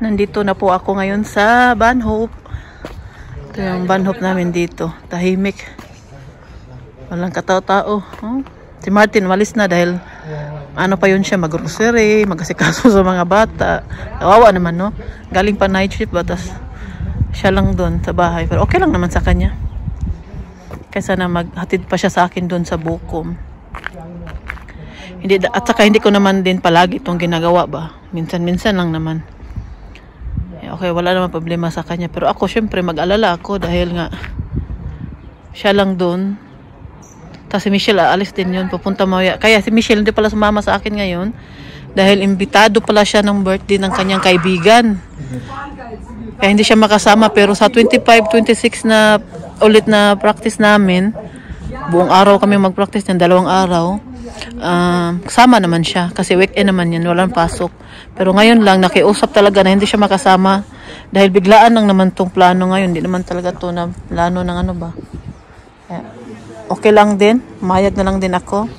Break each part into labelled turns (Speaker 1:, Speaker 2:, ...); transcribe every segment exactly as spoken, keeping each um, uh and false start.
Speaker 1: Nandito na po ako ngayon sa Vanhope. Ito yung Vanhope namin dito. Tahimik. Walang katao-tao. Oh. Si Martin walis na dahil ano pa yun siya, mag-grocery, mag-asikaso sa mga bata. Kawawa naman, no? Galing pa night shift, batas siya lang doon sa bahay. Pero okay lang naman sa kanya. Kaysa na maghatid pa siya sa akin doon sa Bukom. Hindi, at saka hindi ko naman din palagi itong ginagawa ba. Minsan-minsan lang naman. Okay, wala naman problema sa kanya. Pero ako, syempre, mag-alala ako dahil nga siya lang doon. Tapos si Michelle, aalis din yun. Pupunta mawaya. Kaya si Michelle hindi pala sumama sa akin ngayon dahil imbitado pala siya ng birthday ng kanyang kaibigan. Kaya hindi siya makasama. Pero sa twenty-five, twenty-six na ulit na practice namin, buong araw kami mag-practice ng dalawang araw. Uh, kasama naman siya kasi weekend naman yan, walang pasok. Pero ngayon lang nakiusap talaga na hindi siya makasama dahil biglaan lang naman tong plano ngayon. Hindi naman talaga to na plano ng ano ba. Kaya, okay lang din, mayag na lang din ako.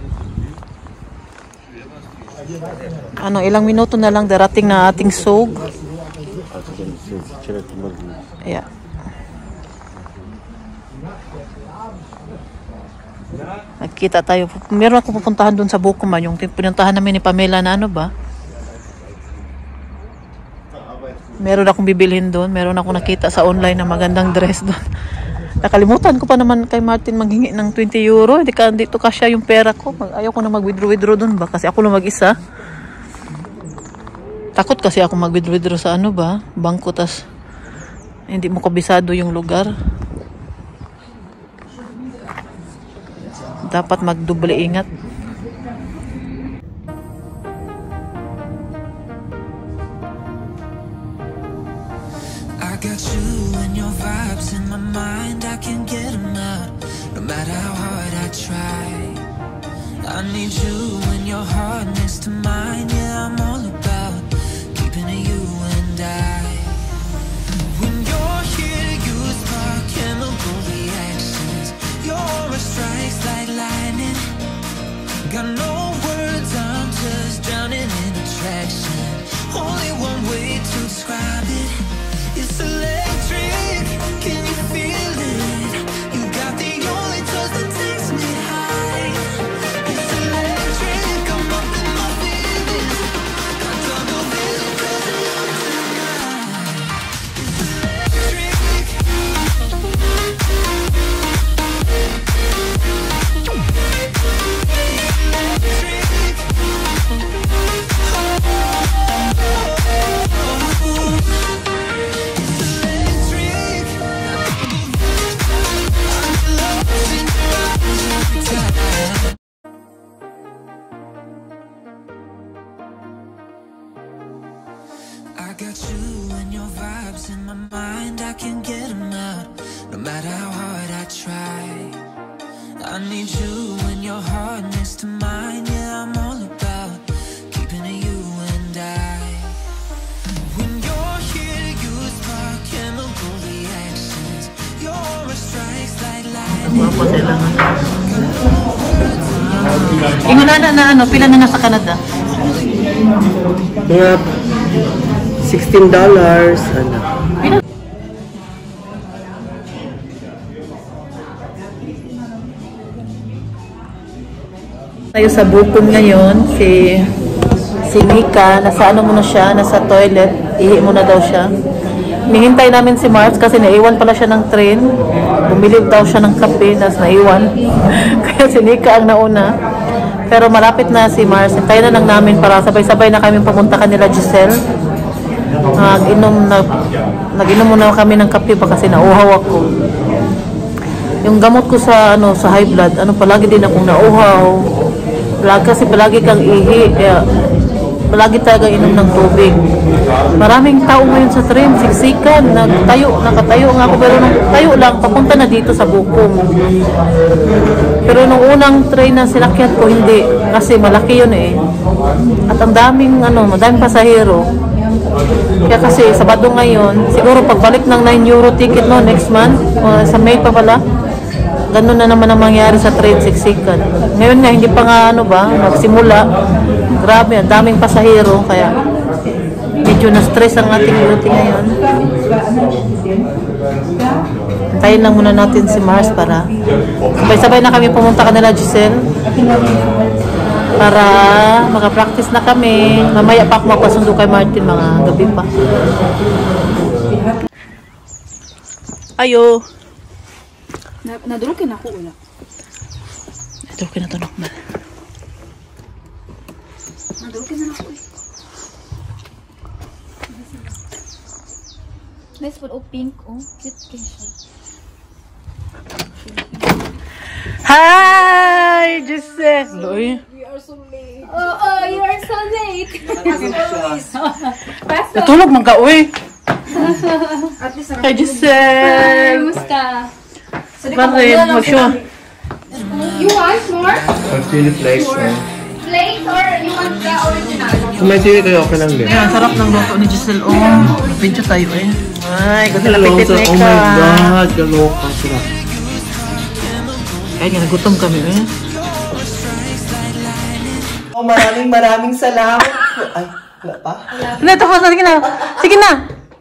Speaker 1: Ano, ilang minuto na lang darating na ating sog. Yeah. Nagkita tayo. Meron ako pupuntahan doon sa Bukom, yung pinuntahan namin ni Pamela na ano ba. Meron akong bibilhin doon. Meron akong nakita sa online na magandang dress doon. Nakalimutan ko pa naman kay Martin maghingi ng twenty euro. Hindi ka dito kasya yung pera ko. Ayaw ko na mag-withdraw-withdraw doon ba? Kasi ako lang mag-isa. Takot kasi ako mag-withdraw-withdraw sa ano ba? Bangko, tas hindi mo kabisado yung lugar. Dapat magdoble ingat.
Speaker 2: I got you and your vibes in my mind. I can't get them out, no matter how hard I try. I need you and your heart next to mine. Yeah, I'm all about keeping it you and I. When you're here, you spark chemical reactions. Your aura strikes like lightning. Got no words, I'm just drowning in attraction. Only one way to describe it. It's electric, can you feel it? You got the only touch that takes me high. It's electric, I'm up in my feelings. Got double vision 'cause I love tonight. It's electric. I got you and your vibes in my mind. I can't get them out, no matter how hard I try. I need you and your heart next to mine. Yeah, I'm all about keeping it you and I. When you're here, you spark chemical reactions. Your aura strikes like lightning.
Speaker 1: Ingon na na ano, pila na nasa Canada?
Speaker 3: Mga sixteen dollars. Ano?
Speaker 1: Tayo sa Bukom ngayon, si si Mika, nasa ano muna siya, nasa toilet, ihi muna daw siya. Hinihintay namin si Mars kasi naiwan pala siya ng train. Bumili daw siya ng kape, nas naiwan. Kaya si Mika ang nauna. Pero malapit na si Mars, hintayin na lang namin para sabay-sabay na kami pumunta kanila Giselle. Nag-inom na, nag-inom muna kami ng kape pa kasi nauhaw ako. Yung gamot ko sa ano sa high blood, ano palagi din akong nauhaw. Palagi kasi palagi kang ihi, kaya palagi talaga inom ng tubig. Maraming tao ngayon sa train, siksikan, nagtayo, nakatayo nga ako, pero nung tayo lang, papunta na dito sa Bukom. Pero nung unang train na sinakyan ko, hindi, kasi malaki yun eh. At ang daming, ano, madaming pasahero. Kaya kasi Sabado ngayon, siguro pagbalik ng nine euro ticket no next month, o sa May pa pala, ganun na naman ang mangyari sa train siksikan. Ngayon nga, hindi pa nga ano ba, magsimula. Grabe, ang daming pasahero, kaya medyo na-stress ang ating beauty ngayon. Antayin lang muna natin si Mars para sabay-sabay na kami pumunta kanila, Giselle. Para makapractice na kami. Mamaya pa ako magpasundo kay Martin, mga gabi pa. Ayo.
Speaker 4: Nadulokin ako una.
Speaker 1: Nadulokin na to, Nokman.
Speaker 4: Nadulokin na ako eh. Nice one, oh pink, oh. Cute kayo siya.
Speaker 1: Hi, Giselle. Uy.
Speaker 4: We are so late. Oh, oh, you are so late.
Speaker 1: Natulog man ka, uy.
Speaker 4: At least
Speaker 1: Hi, Giselle.
Speaker 4: Kamusta?
Speaker 1: Bakit? Mag-show.
Speaker 4: You want more?
Speaker 3: Ang chili flakes, eh.
Speaker 4: Flakes or you want the original?
Speaker 3: Kung may chili kayo, okay lang din.
Speaker 1: Ayan, sarap ng luto ni Giselle. Oh, video tayo eh. Ay, gusto na
Speaker 3: Hello,
Speaker 1: pitit
Speaker 3: sir.
Speaker 1: na
Speaker 3: Oh my God, galoka. Sarap.
Speaker 1: Kaya nga, nagutom kami eh.
Speaker 3: Oh, maraming maraming salamat. Ay, wala pa?
Speaker 1: Hindi, tapos na. Sige na. Sige na.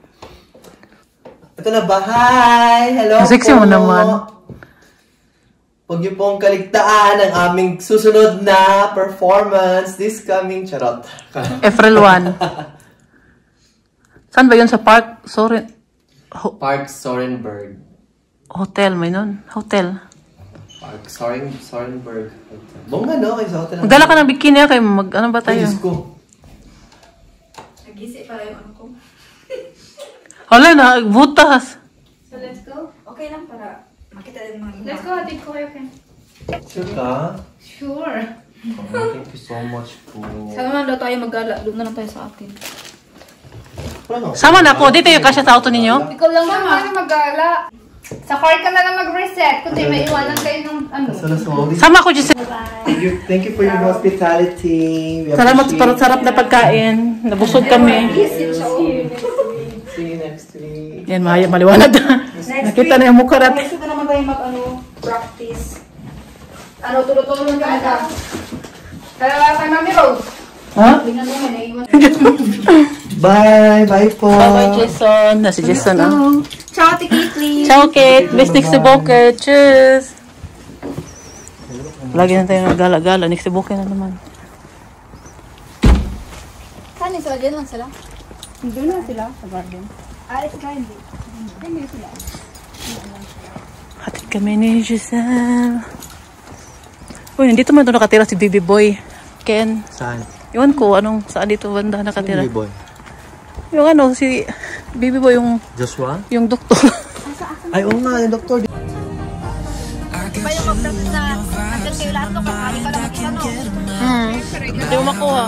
Speaker 3: Ito na ba? Hi! Hello
Speaker 1: Sexy
Speaker 3: po.
Speaker 1: mo naman.
Speaker 3: Huwag niyo pong kaligtaan ang aming susunod na performance this coming charot.
Speaker 1: April first. Saan ba yun? Sa park? Sorry. Ho
Speaker 3: Park Sorenberg.
Speaker 1: hotel, may nun. Hotel.
Speaker 3: Park Soren Sorenberg. Bong ano, kayo sa hotel.
Speaker 1: Magdala ka ng bikini ah, kayo mag, ano ba
Speaker 3: Ay,
Speaker 1: tayo?
Speaker 3: Diyos ko.
Speaker 4: Nag-isip para yung ano ko.
Speaker 1: Hala na, butas.
Speaker 4: So let's go. Okay lang para makita din mga Let's go, hatid ko kayo, Ken.
Speaker 3: Sure ka?
Speaker 4: Sure.
Speaker 3: Oh, thank you so much po.
Speaker 4: Sana naman daw tayo mag-gala. Doon na lang tayo sa atin.
Speaker 3: Ano?
Speaker 1: Sama na po. Dito yung kasya sa auto ninyo.
Speaker 4: Ikaw lang naman mag-gala. Sa car ka na lang mag-reset. Kundi may iwanan kayo ng ano.
Speaker 3: Sana sorry.
Speaker 1: Sama ko, Giselle.
Speaker 3: Thank you, thank you for your hospitality. We
Speaker 1: Salamat
Speaker 3: appreciate
Speaker 1: sa sarap na pagkain. Nabusog kami.
Speaker 3: it. See you next week.
Speaker 1: Yan, mahaya, maliwanag na. Nakita na yung mukha natin.
Speaker 4: Gusto ko naman tayo mag-ano, practice. Ano, tulog-tulog lang ka. Kaya wala tayo, Mami Rose.
Speaker 1: Ha?
Speaker 4: Tingnan mo, may naiwan.
Speaker 3: Bye, bye po.
Speaker 1: Bye-bye, Jason. Na si Jason, ah.
Speaker 4: Ciao, Tikitli.
Speaker 1: Ciao, Kate. Best next to Boker. Cheers. Lagi na tayo nagala-gala. Next to Boker na naman.
Speaker 4: Saan sila? Diyan lang sila? Doon lang sila, sa garden. Ah, it's garden. Hindi sila.
Speaker 1: Hatid kami ni Giselle. Uy, nandito man doon nakatira si Baby Boy. Ken.
Speaker 3: Saan?
Speaker 1: Iwan ko, anong, saan dito banda nakatira?
Speaker 3: Baby boy.
Speaker 1: Yung ano, si Baby Boy, yung,
Speaker 3: Joshua?
Speaker 1: yung doktor.
Speaker 3: Ay, oo nga, yung doktor.
Speaker 4: Iba yung mag-practice na hanggang kayo lahat ko, kakali ka lang mag-isa, no?
Speaker 1: Hmm. Hindi mo makuha.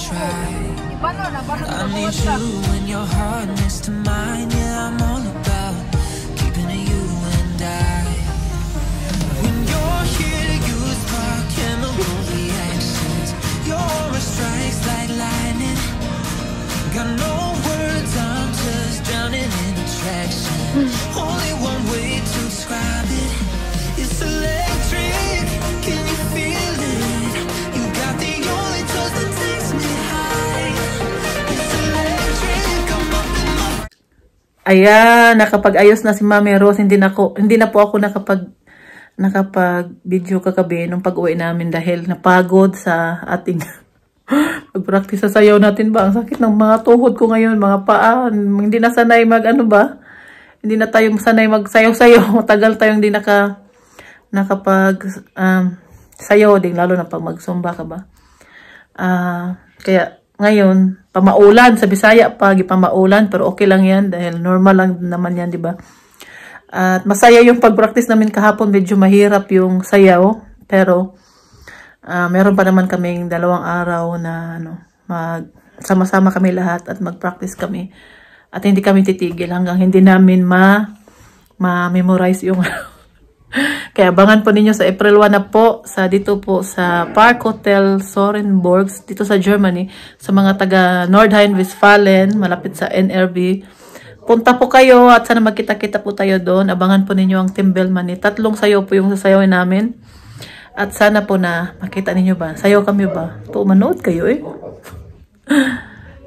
Speaker 4: Iba no, na parang
Speaker 2: I need
Speaker 4: makuha ka.
Speaker 2: you and your heart next to mine. Yeah, I'm all about keeping it you and I. When you're here, you spark chemical reactions. Your aura strikes like lightning. Got no words, I'm just drowning in attraction. Only one way to describe it. It's electric. Can you feel it? You got the only touch that takes me high. It's electric. I'm up in my
Speaker 1: Ayan, nakapag-ayos na si Mami Rose. Hindi na, ko, hindi na po ako nakapag nakapag-video kagabi nung pag-uwi namin dahil napagod sa ating pag-practice sa sayaw natin ba. Ang sakit ng mga tuhod ko ngayon, mga paa. Hindi na sanay mag ano ba? Hindi na tayo sanay magsayaw-sayaw. Matagal tayong hindi naka nakapag um, sayaw din, lalo na pag magsumba ka ba. Uh, kaya ngayon, pamaulan sa Bisaya pa, pamaulan, pero okay lang yan dahil normal lang naman yan, di ba? At masaya yung pag-practice namin kahapon, medyo mahirap yung sayaw, pero uh, meron pa naman kaming dalawang araw na ano, mag sama-sama kami lahat at mag-practice kami. At hindi kami titigil hanggang hindi namin ma ma-memorize yung kaya abangan po ninyo sa April first na po sa dito po sa Park Hotel Sorenburg dito sa Germany, sa mga taga Nordrhein-Westfalen malapit sa N R B. Punta po kayo at sana magkita-kita po tayo doon. Abangan po ninyo ang Team Belmani. Tatlong sayaw po yung sasayawin namin. At sana po na makita ninyo ba. Sayaw kami ba? To manood kayo eh.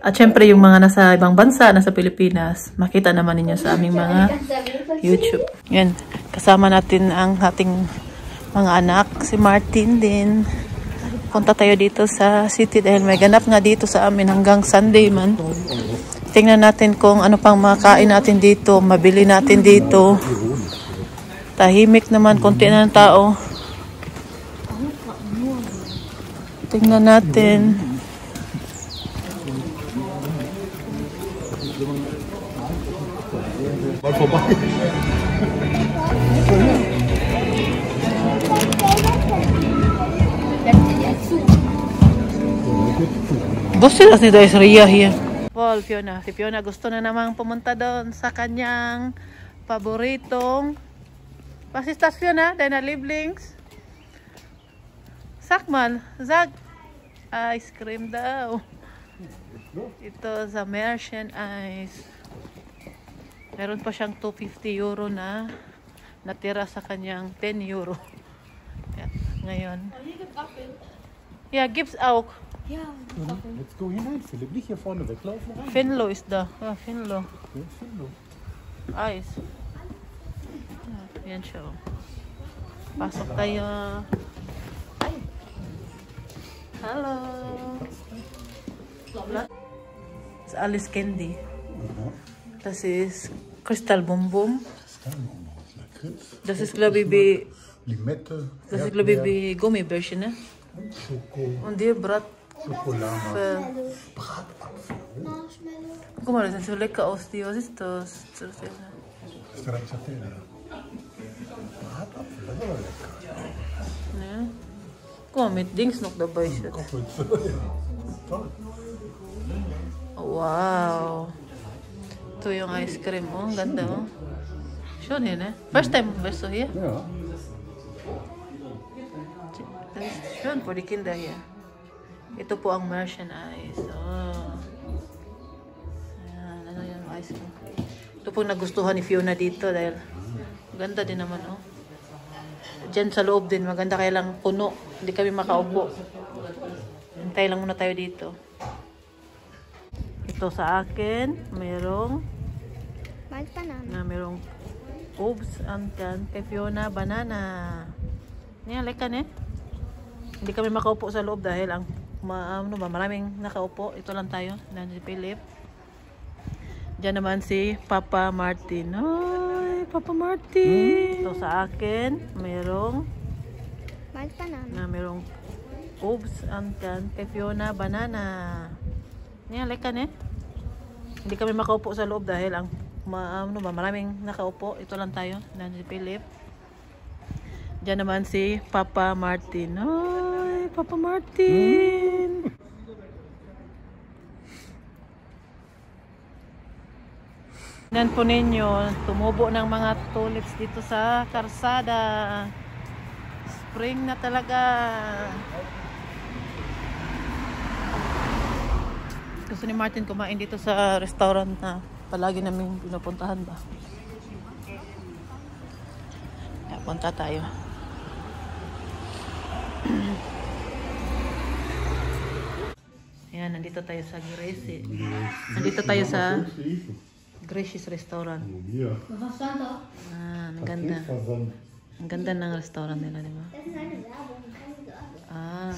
Speaker 1: At syempre yung mga nasa ibang bansa, nasa Pilipinas, makita naman ninyo sa aming mga YouTube. Yan, kasama natin ang ating mga anak, si Martin din. Punta tayo dito sa city dahil may ganap nga dito sa amin hanggang Sunday man. Tingnan natin kung ano pang makain natin dito, mabili natin dito. Tahimik naman, konti na ng tao. Tingnan natin.
Speaker 5: Mal vorbei.
Speaker 1: Gusto na si Dais Ria here. Paul, Fiona. Si Fiona gusto na namang pumunta doon sa kanyang paboritong pasistas Fiona, dahil na liblings. Sakman, Zag. Ice cream daw. Ito sa Merchant Ice. Meron pa siyang two hundred fifty euro na natira sa kanyang ten euro. Yan, ngayon. Ja, gibt's auch.
Speaker 5: Ja, let's go hinein, Philipp. Nicht hier vorne weglaufen. Rein.
Speaker 1: Finlo is da. Ja, Finlo.
Speaker 5: Ja, Finlo.
Speaker 1: Ice. Yan siya. Pasok tayo. Ay. Hello. It's Alice Candy. Das ist Crystal Bum Bum. Das ist, glaube ich, wie,
Speaker 5: Limette.
Speaker 1: das ist, glaube ich, wie Gummibärchen, ne?
Speaker 5: Schoko.
Speaker 1: Und die Brat.
Speaker 5: Schokolade.
Speaker 1: Äh, Guck mal, das sieht so lecker aus. Die, was ist das?
Speaker 5: Stracciatella. Bratapfel, das ist aber lecker.
Speaker 1: Ne? Guck mal, mit Dings noch dabei.
Speaker 5: Kochwürze. Toll.
Speaker 1: Wow. Ito yung ice cream, oh. Ang ganda, oh. Schön hier, ne? First time bist du hier?
Speaker 5: Ja.
Speaker 1: Das ist schön für die Kinder hier. Ito po ang Merchant Ice. Oh. Ayan, ano yung ice cream. Ito po nagustuhan ni Fiona dito dahil ganda din naman, oh. Diyan sa loob din, maganda kaya lang puno. Hindi kami makaupo. Hintay lang muna tayo dito. Ito sa akin, mayroong na mayroong Oops, ang kan kay Fiona, banana. Niya, like kan eh. Hindi kami makaupo sa loob dahil ang ma, ano ba, maraming nakaupo. Ito lang tayo, dan si Philip. Diyan naman si Papa Martin. Ay, Papa Martin. Ito sa akin, mayroong na mayroong Oops, ang kan kay Fiona, banana. Niya, like kan eh. Hindi kami makaupo sa loob dahil ang ma, ano ba, maraming nakaupo. Ito lang tayo, dan si Philip. Diyan naman si Papa Martin. Ay, Papa Martin. Tingnan po ninyo, tumubo ng mga tulips dito sa karsada. Spring na talaga. Gusto ni Martin kumain dito sa restaurant na palagi namin pinupuntahan ba. Kaya punta tayo. Ayan, nandito tayo sa Gracie. Nandito tayo sa Gracie's Restaurant.
Speaker 5: Hier.
Speaker 1: Ah, ang ganda.
Speaker 5: Paketversand.
Speaker 1: Ang ganda ng restaurant nila, di ba? Ah.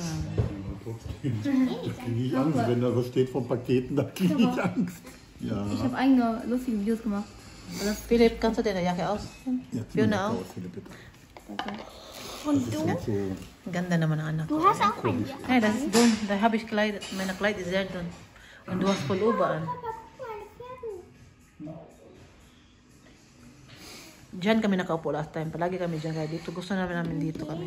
Speaker 5: Da kriege ich Angst, wenn da was steht von Paketen, da kriege ich Angst. Ja.
Speaker 6: Ich habe eigene lustige Videos gemacht.
Speaker 1: Philipp, kannst du dir eine Jacke aus?
Speaker 5: Ja,
Speaker 1: Fiona auch?
Speaker 5: aus, Philipp, bitte.
Speaker 6: Und
Speaker 5: Das
Speaker 6: du?
Speaker 5: ist so.
Speaker 1: Ang ganda naman ng anak.
Speaker 6: Du hast auch ein Jahr.
Speaker 1: Hey, das ist dünn. Da habe ich Kleid. Meine Kleid ist sehr dünn. Und du hast Pullover an. Diyan kami nakaupo last time. Palagi kami dyan. Kaya dito. Gusto namin namin dito kami.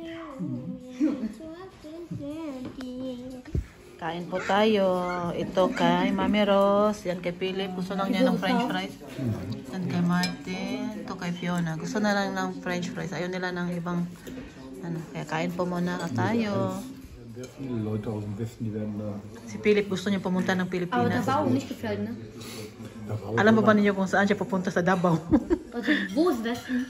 Speaker 1: Kain po tayo. Ito kay Mami Rose. Yan kay Philip. Gusto lang niya ng french fries. Yan kay Martin. Ito kay Fiona. Gusto na lang ng french fries. Ayaw nila ng ibang ano. Kaya kain po muna tayo.
Speaker 5: Sehr viele Leute aus dem Westen, die werden da.
Speaker 1: Si Philip gusto niya pumunta ng
Speaker 6: Aber
Speaker 1: Pilipinas.
Speaker 6: Davao nicht gefällt, ne?
Speaker 5: Davao.
Speaker 1: Alam mo ba ninyo kung saan siya pupunta sa Davao?
Speaker 6: Also, wo ist Westen?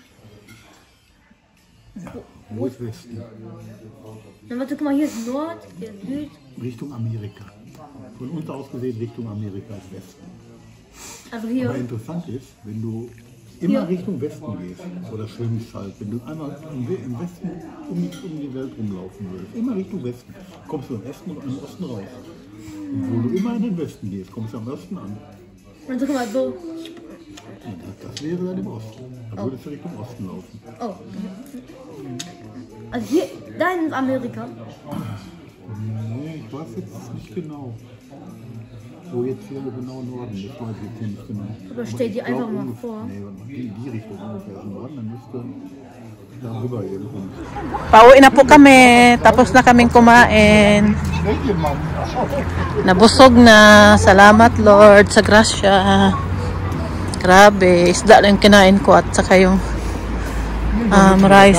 Speaker 5: Wo ist Westen?
Speaker 6: Dann warte, guck mal, hier ist Nord, hier ist Süd.
Speaker 5: Richtung Amerika. Von uns aus gesehen Richtung Amerika ist Westen.
Speaker 6: Also hier.
Speaker 5: Aber interessant ist, wenn du immer Richtung Westen gehst oder schwimmst halt, wenn du einmal im We- im Westen um, um die Welt rumlaufen würdest, immer Richtung Westen, kommst du im Westen und im Osten raus. Und wo du immer in den Westen gehst, kommst du am Osten an.
Speaker 6: Also guck mal, so.
Speaker 5: Und das, das wäre dann im Osten. Da würdest du Richtung Osten laufen.
Speaker 6: Oh. Also hier, da in Amerika.
Speaker 5: Nee, ich weiß jetzt nicht genau. Wo jetzt hier genau Norden, das weiß ich jetzt hier nicht genau.
Speaker 6: Aber stell dir
Speaker 5: ich glaub
Speaker 6: einfach mal
Speaker 5: ungefähr-
Speaker 6: vor.
Speaker 5: Nee, warte mal, in die Richtung ungefähr im Norden, dann müsste da rüber irgendwo.
Speaker 1: Pauwi na po kami. Tapos na kaming kumain. Nabusog na. Salamat Lord sa grasya. Grabe. Isda lang kinain ko at saka yung um, rice.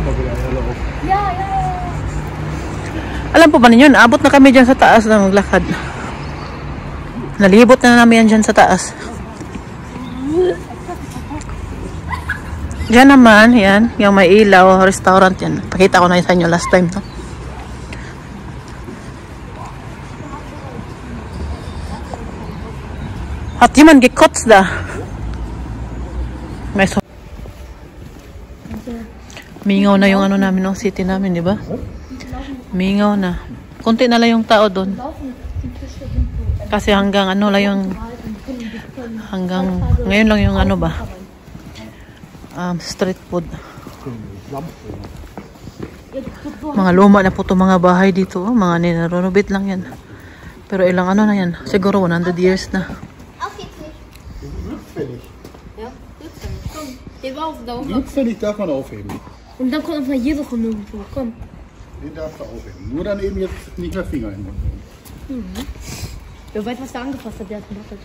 Speaker 1: Alam po ba ninyo, naabot na kami dyan sa taas na maglakad. Nalibot na namin yan dyan sa taas. Diyan naman, yan, yung may ilaw, restaurant yan. Pakita ko na sa inyo last time to. At yun man, gikots da. May so mingaw na yung ano namin, no, city namin, di ba? Mingaw na. Kunti na lang yung tao doon. Kasi hanggang ano lang yung hanggang ngayon lang yung ano ba? Um, street food. Mga luma na po itong mga bahay dito. Oh. Mga ninarenovate lang yan. Pero ilang ano na yan? Siguro one hundred years na.
Speaker 6: Den war auf da.
Speaker 5: Glückspfennig darf man aufheben.
Speaker 6: Und dann kommt einfach jeder von irgendwo. Komm.
Speaker 5: Den darfst du aufheben. Nur dann eben jetzt nicht mehr Finger hin.
Speaker 6: Wer weiß, was der angefasst hat, der hat gemacht.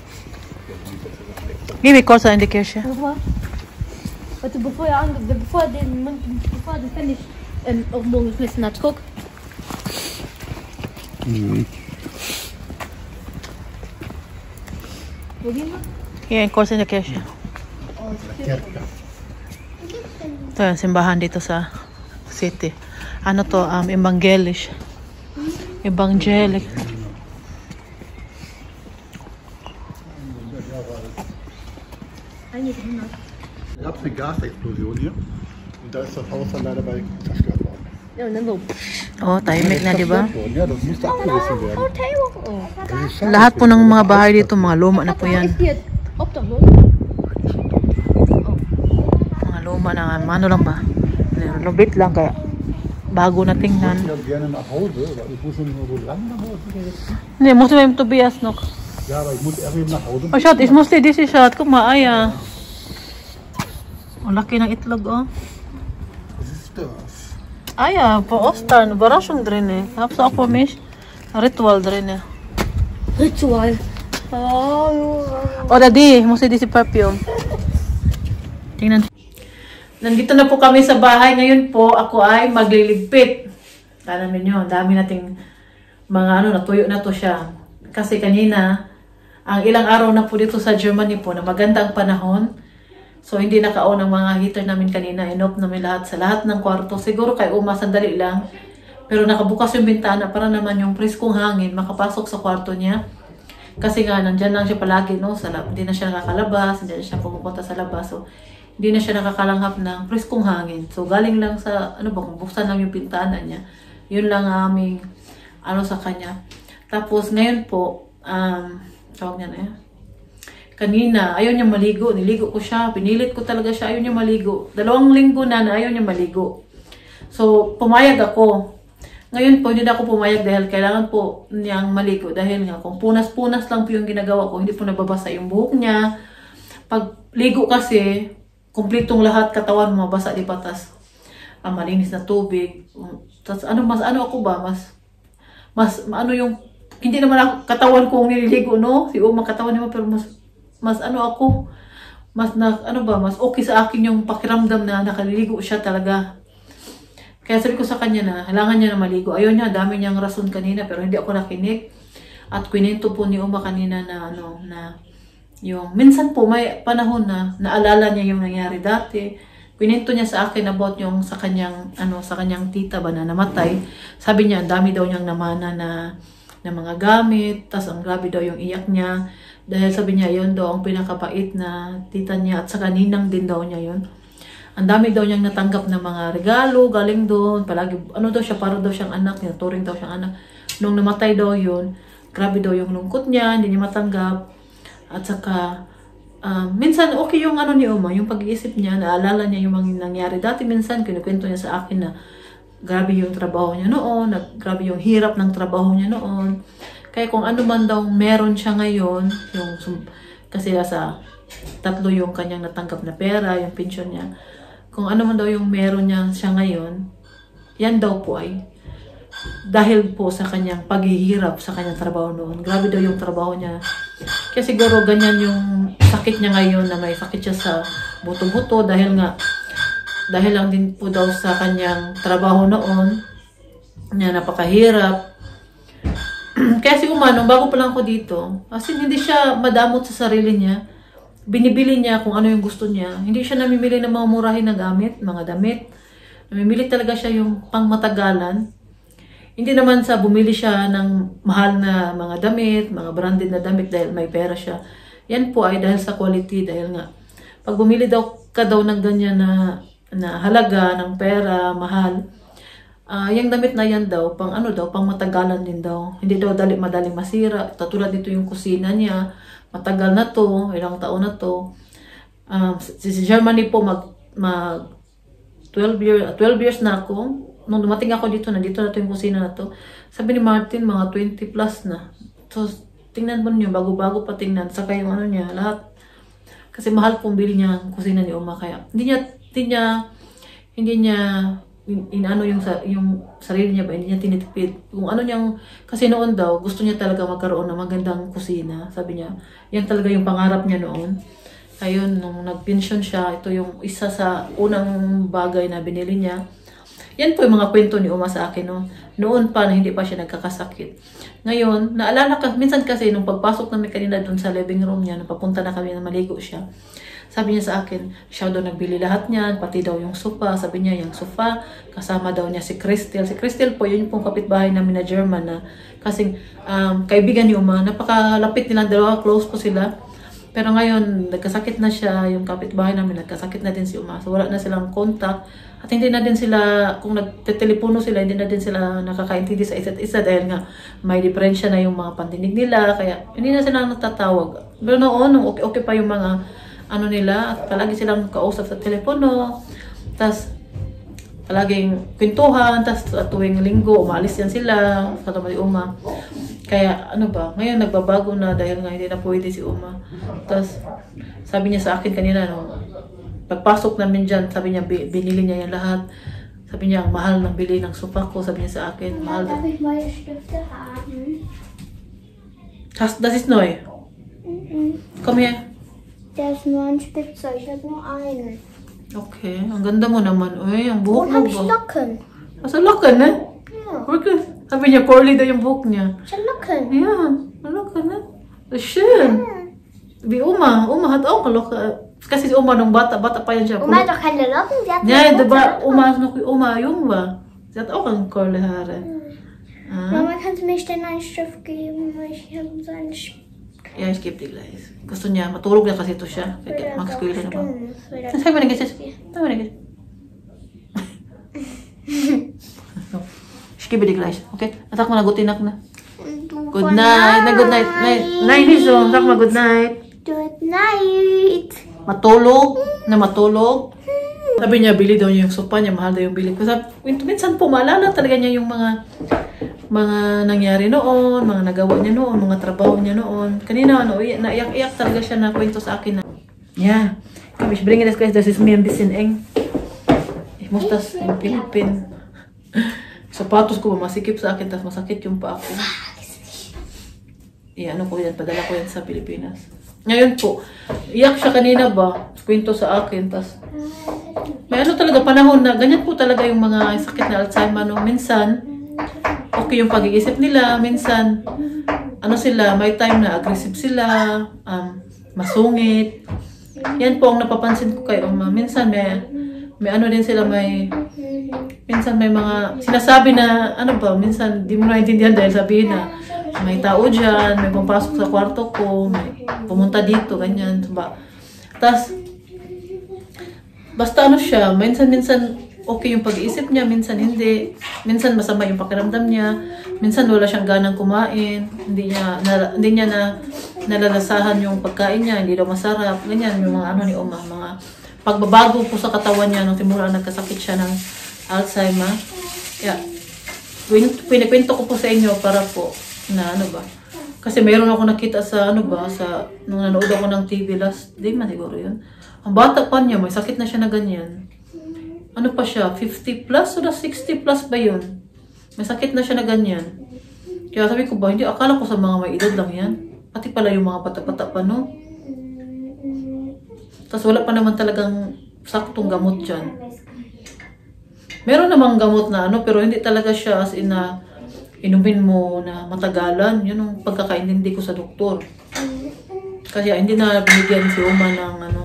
Speaker 1: Give me Corsa in the Kirche.
Speaker 6: Warte, bevor er, ange bevor er den Mund, bevor er den Pfennig ähm, auf den Boden geschmissen hat, guck.
Speaker 5: Mhm.
Speaker 6: Wo gehen wir?
Speaker 1: Here in Corsa in the Kirche. Ito yung simbahan dito sa city. Ano to? Um, Evangelisch. Evangelic.
Speaker 5: Da gab es eine Gasexplosion hier und da ist das Haus dann leider bei zerstört worden.
Speaker 6: Ja, und dann so.
Speaker 1: Oh, tahimik na, di ba?
Speaker 5: Zerstört worden, ja, das musste abgerissen werden.
Speaker 6: Oh.
Speaker 5: Das ist schade.
Speaker 1: Lahat po ng mga bahay dito, mga luma na po yan.
Speaker 6: Ist die jetzt obdachlos?
Speaker 1: Mga luma na, ano lang ba? Renovate lang, kaya bago na tingnan.
Speaker 5: Ich würde gerne nach Hause, weil ich muss noch nicht mehr so lang nach Hause.
Speaker 1: Nee, musst du mit dem Tobias noch.
Speaker 5: Ja, aber ich muss erst eben nach Hause.
Speaker 1: Oh, shot, is mostly this is shot. Guck mal, aya. Ang laki ng itlog, oh.
Speaker 5: Was ist das?
Speaker 1: Aya, po Ostern, Überraschung drin, eh. Hab's auch für mich. Ritual drin, eh.
Speaker 6: Ritual. Oh,
Speaker 1: Oder di, mostly this is perfume. Tingnan. Nandito na po kami sa bahay. Ngayon po, ako ay magliligpit. Tanamin nyo, ang dami nating mga ano, natuyo na to siya. Kasi kanina, ang ilang araw na po dito sa Germany po, na maganda ang panahon. So, hindi naka-on ang mga heater namin kanina. Inop namin lahat sa lahat ng kwarto. Siguro kay Uma, sandali lang. Pero nakabukas yung bintana para naman yung preskong hangin makapasok sa kwarto niya. Kasi nga, nandyan lang siya palagi, no? Sa, hindi na siya nakakalabas, hindi na siya pumupunta sa labas. So, hindi na siya nakakalanghap ng preskong hangin. So, galing lang sa, ano ba, kung buksan lang yung bintana niya. Yun lang ang aming, ano sa kanya. Tapos, ngayon po, um, tawag niya na yan. Kanina, ayaw niya maligo. Niligo ko siya. Pinilit ko talaga siya. Ayaw niya maligo. Dalawang linggo na na ayaw niya maligo. So, pumayag ako. Ngayon po, hindi na ako pumayag dahil kailangan po niyang maligo. Dahil nga, kung punas-punas lang po yung ginagawa ko, hindi po nababasa yung buhok niya. Pag ligo kasi, kumplitong lahat katawan mo, mabasa di patas. Ah, malinis na tubig. Tapos, ano, mas ano ako ba? Mas, mas, ano yung, hindi naman ako, katawan kong nililigo, no? Si Uma, katawan niya, pero mas, mas ano ako, mas na, ano ba, mas okay sa akin yung pakiramdam na nakaliligo siya talaga. Kaya sabi ko sa kanya na, kailangan niya na maligo. Ayaw niya, dami niyang rason kanina, pero hindi ako nakinig. At kwento po ni Uma kanina na, ano, na, yung, minsan po may panahon na, naalala niya yung nangyari dati. Kwento niya sa akin about yung sa kanyang, ano, sa kanyang tita ba na namatay. Sabi niya, dami daw niyang namana na, ng mga gamit. Tas ang grabe daw yung iyak niya. Dahil sabi niya, yun daw ang pinakabait na tita niya at saka ninang din daw niya yun. Ang dami daw niyang natanggap ng mga regalo, galing doon. Palagi, ano daw siya, para daw siyang anak niya, turing daw siyang anak. Nung namatay daw yun, grabe daw yung lungkot niya, hindi niya matanggap. At saka, um, minsan okay yung ano ni Uma, yung pag-iisip niya, naalala niya yung mga nangyari. Dati minsan, kinukwento niya sa akin na grabe yung trabaho niya noon, na grabe yung hirap ng trabaho niya noon. Kaya kung ano man daw meron siya ngayon, yung, kasi sa tatlo yung kanyang natanggap na pera, yung pension niya, kung ano man daw yung meron niya siya ngayon, yan daw po ay dahil po sa kanyang paghihirap sa kanyang trabaho noon. Grabe daw yung trabaho niya. Kaya siguro ganyan yung sakit niya ngayon, na may sakit siya sa buto-buto dahil nga, dahil lang din po daw sa kanyang trabaho noon, niya napakahirap. Kaya si Uma, nung bago pa lang ako dito, as in, hindi siya madamot sa sarili niya. Binibili niya kung ano yung gusto niya. Hindi siya namimili ng mga murahin na gamit, mga damit. Namimili talaga siya yung pangmatagalan. Hindi naman sa bumili siya ng mahal na mga damit, mga branded na damit dahil may pera siya. Yan po ay dahil sa quality, dahil nga pag bumili daw ka daw ng ganyan na, na halaga ng pera, mahal, uh, yung damit na yan daw, pang ano daw, pang matagalan din daw. Hindi daw dali, madaling masira. Tatulad dito yung kusina niya, matagal na to, ilang taon na to. Um, si Germany po mag, mag twelve, year, twelve years na ako. Nung dumating ako dito, nandito na to yung kusina na to. Sabi ni Martin, mga twenty plus na. So, tingnan mo niyo, bago-bago pa tingnan. Saka yung ano niya, lahat. Kasi mahal pong bili niya ang kusina ni Uma. Kaya, hindi niya, hindi niya, hindi niya, inano yung, yung sarili niya ba, hindi niya tinitipid. Kung ano niyang, kasi noon daw, gusto niya talaga magkaroon ng magandang kusina. Sabi niya, yan talaga yung pangarap niya noon. Ayun, nung nag-pension siya, ito yung isa sa unang bagay na binili niya. Yan po yung mga kwento ni Uma sa akin, no? Noon pa na hindi pa siya nagkakasakit. Ngayon, naalala ka, minsan kasi nung pagpasok namin kanina dun sa living room niya, nung papunta na kami na maligo siya, sabi niya sa akin, siya daw nagbili lahat niyan, pati daw yung sofa. Sabi niya, yung sofa, kasama daw niya si Crystal. Si Crystal po, yun pong kapitbahay namin na German na kasing um, kaibigan ni Uma. Napakalapit nilang dalawa, close po sila. Pero ngayon, nagkasakit na siya, yung kapitbahay namin, nagkasakit na din si Uma. So wala na silang contact. At hindi na din sila, kung nagtetelepono sila, hindi na din sila nakakaintindi sa isa't isa dahil nga may diferensya na yung mga pandinig nila. Kaya hindi na sila natatawag. Pero noon, nung okay-okay pa yung mga ano nila, at palagi silang kausap sa telepono, tas palaging kwentuhan, tas tuwing linggo, umalis yan sila, sa Tamali Uma. Kaya ano ba, ngayon nagbabago na dahil nga hindi na pwede si Uma. Tas sabi niya sa akin kanina, no, pagpasok namin dyan, sabi niya, binili niya yan lahat. Sabi niya, ang mahal ng bili ng sofa ko, sabi niya sa akin, mahal.
Speaker 6: Darf ich meine Stifte haben?
Speaker 1: Das, das ist neu.
Speaker 6: Mhm.
Speaker 1: Komm her.
Speaker 6: Der ist nur ein Spitzer, ich habe nur einen.
Speaker 1: Okay, ang ganda mo naman. Uy, ang buhok
Speaker 6: Und
Speaker 1: mo
Speaker 6: habe ich
Speaker 1: ba?
Speaker 6: Locken.
Speaker 1: Asa locken, eh?
Speaker 6: Ja,
Speaker 1: Working. Sabi niya, curly daw yung buhok niya.
Speaker 6: ich habe Locken.
Speaker 1: Ayan, locken, eh? Das ist schön. Wie Oma. Oma hat auch Locken. Kasi si Oma nung bata, bata pa yan siya.
Speaker 6: Oma hat doch keine Locken, sie hat
Speaker 1: Ja,
Speaker 6: nur
Speaker 1: diba,
Speaker 6: rote
Speaker 1: Oma, noch wie Oma jung war. Sie hat auch ein curly Haare. Ah.
Speaker 6: Mama, kannst du mir denn einen Stift geben? Ich habe so einen Stift.
Speaker 1: Ja, ich gebe dir gleich. Gusto niya, matulog na kasi ito siya. Kaya mag-school ka naman. Saan mo nag-isis? Saan mo nag-isis? Ich gebe dir gleich, okay? Sag mo na, good night na. Good night. Na good night. Night, night Niso. Sag mo, good night.
Speaker 6: Good night.
Speaker 1: Matulog. Na matulog. Sabi niya, bili daw niya yung sopa niya. Mahal daw yung bili. Kasi minsan po, maalala talaga niya yung mga mga nangyari noon, mga nagawa niya noon, mga trabaho niya noon. Kanina, ano, naiyak-iyak talaga siya na kwento sa akin na, ja, komm, ich bringe das gleich, das ist mir ein bisschen eng. Ich muss das in Philippinen. Sapatos ko, masikip sa akin, tas masakit yung paa ko. Iya, ano ko yan, padala ko yan sa Pilipinas. Ngayon po, iyak siya kanina ba, kwento sa akin, tas may ano talaga panahon na, ganyan po talaga yung mga sakit na Alzheimer, no? Minsan, okay yung pag-iisip nila, minsan, ano sila, may time na aggressive sila, um, masungit. Yan po ang napapansin ko kay Uma. Minsan may, may ano din sila, may, minsan may mga sinasabi na, ano ba, minsan di mo naintindihan dahil sabihin na, may tao dyan, may pumasok sa kwarto ko, may pumunta dito, ganyan. Diba? Tapos, basta ano siya, minsan-minsan okay yung pag-iisip niya, minsan hindi. Minsan masama yung pakiramdam niya, minsan wala siyang ganang kumain, hindi niya, na, hindi niya na nalalasahan yung pagkain niya, hindi daw masarap, ganyan yung mga ano ni Oma, mga pagbabago po sa katawan niya nung simula nagkasakit siya ng Alzheimer. Yeah. Pinikwento ko po sa inyo para po na ano ba. Kasi mayroon ako nakita sa ano ba, sa nung nanood ako ng T V last day man siguro yun. Ang bata pa niya, may sakit na siya na ganyan. Ano pa siya, fifty plus o sixty plus ba yun? May sakit na siya na ganyan. Kaya sabi ko ba, hindi, akala ko sa mga may edad lang yan. Pati pala yung mga bata-bata pa, no? Tapos wala pa naman talagang saktong gamot dyan. Meron namang gamot na ano, pero hindi talaga siya as in na inumin mo na matagalan. Yun ang pagkakaintindi ko sa doktor. Kasi hindi na binigyan si Uma ng ano.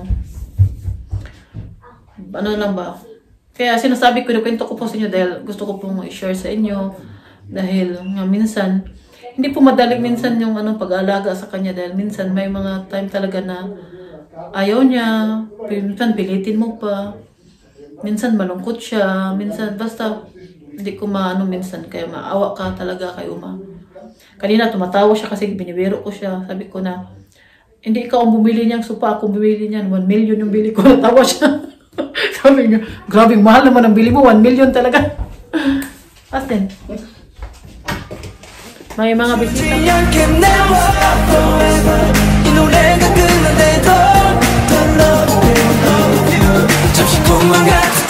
Speaker 1: Ano lang ba? Kaya sinasabi ko, kwento ko po sa inyo dahil gusto ko pong i-share sa inyo. Dahil nga minsan, hindi po madaling minsan yung ano, pag-aalaga sa kanya dahil minsan may mga time talaga na ayaw niya, minsan pilitin mo pa. Minsan malungkot siya, minsan basta hindi ko maano minsan kaya maawa ka talaga kay Uma. Kanina tumatawa siya kasi binibiro ko siya. Sabi ko na, hindi ikaw ang bumili niyang supa, ako bumili niyan. one million yung bili ko. Natawa siya. Sabi niya, grabing mahal naman ang bili mo. one million talaga. Atin. May mga bisita.
Speaker 2: 잠시 꿈만 같은